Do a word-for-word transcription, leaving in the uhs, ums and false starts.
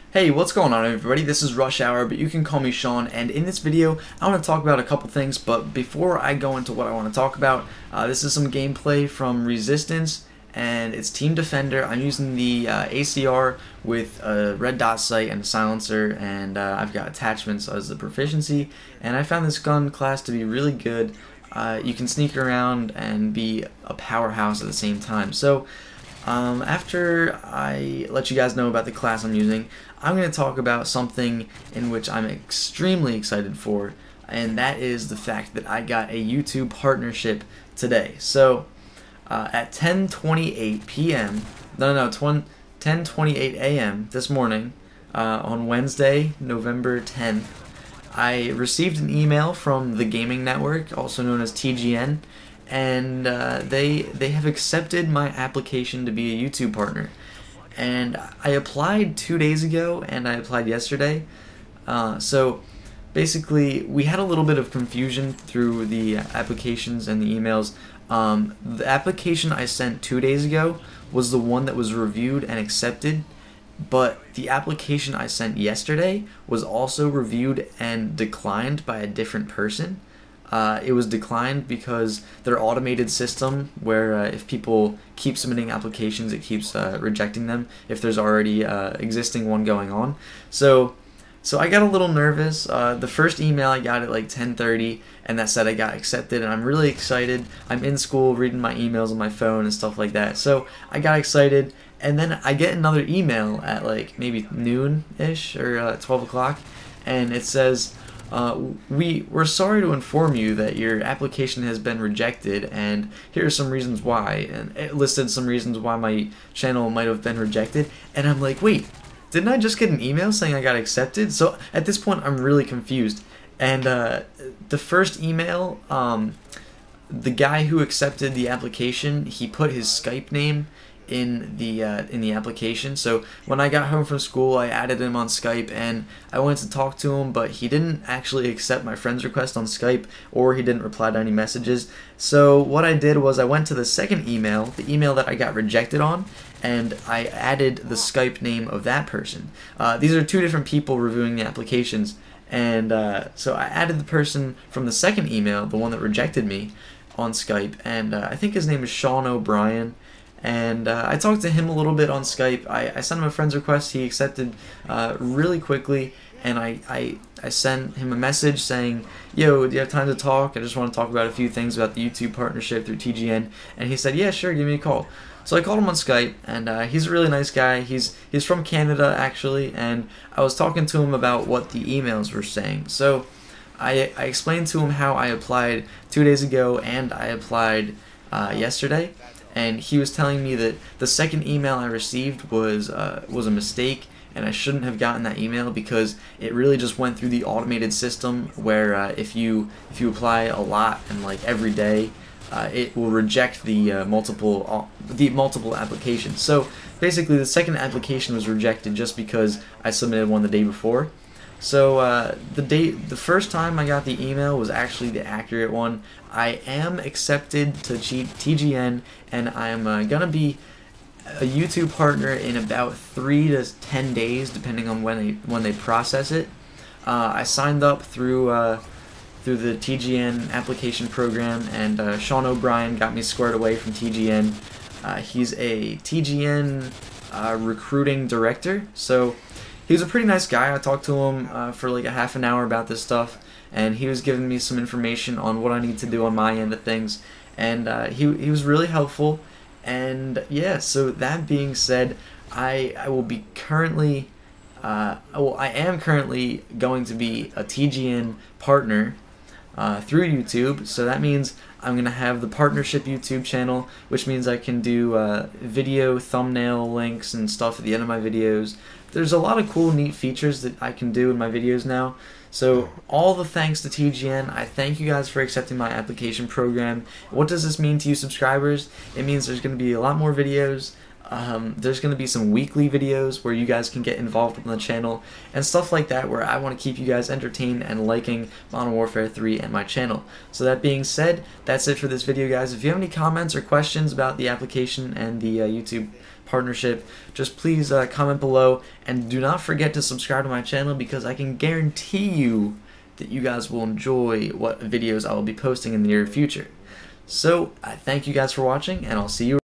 Hey, what's going on everybody? This is Rush Hour, but you can call me Sean, and in this video I want to talk about a couple things, but before I go into what I want to talk about, uh, this is some gameplay from Resistance, and it's Team Defender. I'm using the uh, A C R with a red dot sight and a silencer, and uh, I've got attachments as the proficiency, and I found this gun class to be really good. Uh, you can sneak around and be a powerhouse at the same time. So Um, after I let you guys know about the class I'm using, I'm going to talk about something in which I'm extremely excited for, and that is the fact that I got a YouTube partnership today. So, uh, at ten twenty-eight p m, no, no, no, ten twenty-eight a m this morning, uh, on Wednesday, November tenth, I received an email from the Gaming Network, also known as T G N, and uh, they they have accepted my application to be a YouTube partner. And I applied two days ago, and I applied yesterday. Uh, so basically, we had a little bit of confusion through the applications and the emails. Um, the application I sent two days ago was the one that was reviewed and accepted, but the application I sent yesterday was also reviewed and declined by a different person. Uh, it was declined because their automated system, where uh, if people keep submitting applications, it keeps uh, rejecting them if there's already uh, existing one going on. So, so I got a little nervous. Uh, the first email I got at like ten thirty, and that said I got accepted, and I'm really excited. I'm in school reading my emails on my phone and stuff like that. So I got excited, and then I get another email at like maybe noon-ish or uh, twelve o'clock, and it says, Uh, we, we're sorry to inform you that your application has been rejected, and here are some reasons why. And it listed some reasons why my channel might have been rejected, and I'm like, wait, didn't I just get an email saying I got accepted? So at this point, I'm really confused. And uh, the first email, um, the guy who accepted the application, he put his Skype name in the uh, in the application. So when I got home from school, I added him on Skype, and I went to talk to him, but he didn't actually accept my friend's request on Skype, or he didn't reply to any messages. So what I did was I went to the second email, the email that I got rejected on, and I added the Skype name of that person. Uh, these are two different people reviewing the applications, and uh, so I added the person from the second email, the one that rejected me, on Skype, and uh, I think his name is Sean O'Brien. And uh, I talked to him a little bit on Skype. I, I sent him a friend's request. He accepted uh, really quickly, and I, I, I sent him a message saying, yo, do you have time to talk? I just want to talk about a few things about the YouTube partnership through T G N. And he said, yeah, sure, give me a call. So I called him on Skype, and uh, he's a really nice guy. He's, he's from Canada, actually, and I was talking to him about what the emails were saying. So I, I explained to him how I applied two days ago, and I applied uh, yesterday. And he was telling me that the second email I received was uh, was a mistake, and I shouldn't have gotten that email because it really just went through the automated system where uh, if you if you apply a lot and like every day, uh, it will reject the uh, multiple uh, the multiple applications. So basically, the second application was rejected just because I submitted one the day before. So uh, the date, the first time I got the email was actually the accurate one. I am accepted to T G N, and I'm uh, gonna be a YouTube partner in about three to ten days, depending on when they when they process it. Uh, I signed up through uh, through the T G N application program, and uh, Sean O'Brien got me squared away from T G N. Uh, he's a T G N uh, recruiting director, so he was a pretty nice guy. I talked to him uh, for like a half an hour about this stuff, and he was giving me some information on what I need to do on my end of things, and uh, he, he was really helpful. And yeah, so that being said, I, I will be currently, uh, well, I am currently going to be a T G N partner uh, through YouTube, so that means I'm going to have the partnership YouTube channel, which means I can do uh, video thumbnail links and stuff at the end of my videos. There's a lot of cool, neat features that I can do in my videos now. So all the thanks to T G N. I thank you guys for accepting my application program. What does this mean to you subscribers? It means there's going to be a lot more videos. Um, there's going to be some weekly videos where you guys can get involved in the channel and stuff like that, where I want to keep you guys entertained and liking Modern Warfare three and my channel. So that being said, that's it for this video, guys. If you have any comments or questions about the application and the uh, YouTube partnership, just please uh, comment below, and do not forget to subscribe to my channel, because I can guarantee you that you guys will enjoy what videos I will be posting in the near future. So, I thank you guys for watching, and I'll see you